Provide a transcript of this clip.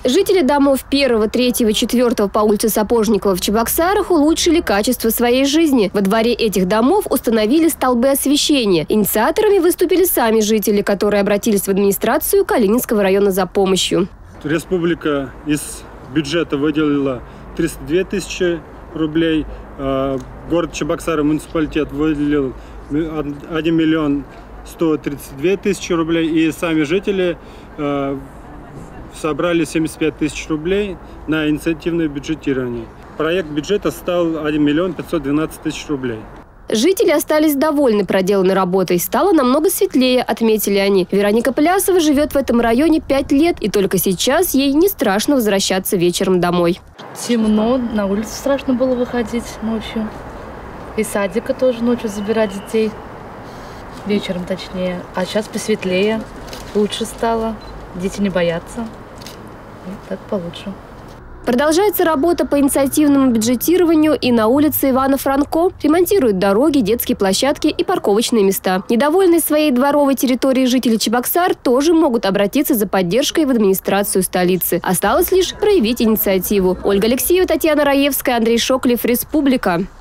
Жители домов 1, 3, 4 по улице Сапожникова в Чебоксарах улучшили качество своей жизни. Во дворе этих домов установили столбы освещения. Инициаторами выступили сами жители, которые обратились в администрацию Калининского района за помощью. Республика из бюджета выделила 302 тысячи рублей. Город Чебоксары муниципалитет выделил 1 миллион 132 тысячи рублей. И сами жители собрали 75 тысяч рублей на инициативное бюджетирование. Проект бюджета стал 1 миллион 512 тысяч рублей. Жители остались довольны проделанной работой. Стало намного светлее, отметили они. Вероника Плясова живет в этом районе 5 лет, и только сейчас ей не страшно возвращаться вечером домой. Темно, на улицу страшно было выходить ночью. Из садика тоже ночью забирать детей. Вечером точнее. А сейчас посветлее, лучше стало. Дети не боятся. И так получше. Продолжается работа по инициативному бюджетированию и на улице Ивана Франко. Ремонтируют дороги, детские площадки и парковочные места. Недовольные своей дворовой территорией жители Чебоксар тоже могут обратиться за поддержкой в администрацию столицы. Осталось лишь проявить инициативу. Ольга Алексеева, Татьяна Раевская, Андрей Шоклев, Республика.